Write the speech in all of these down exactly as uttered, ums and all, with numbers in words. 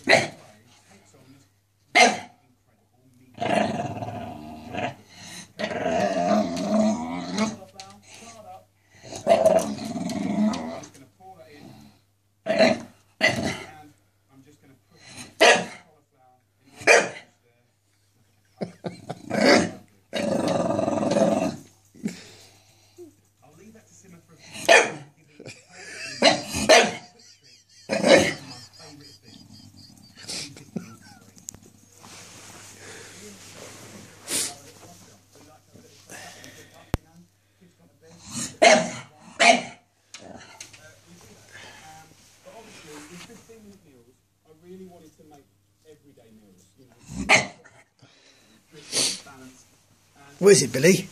Where is it, Billy?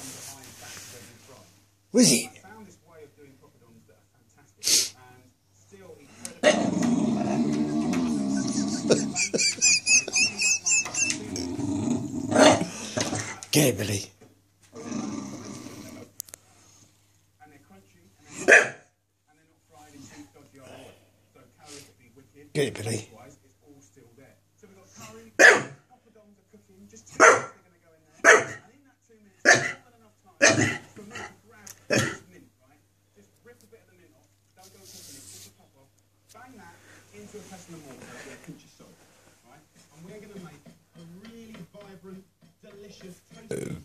Where is it? Get it, Billy. Get it, Billy. Bang that into a pestle and mortar with a pinch of salt, right? And we're going to make a really vibrant, delicious, tasty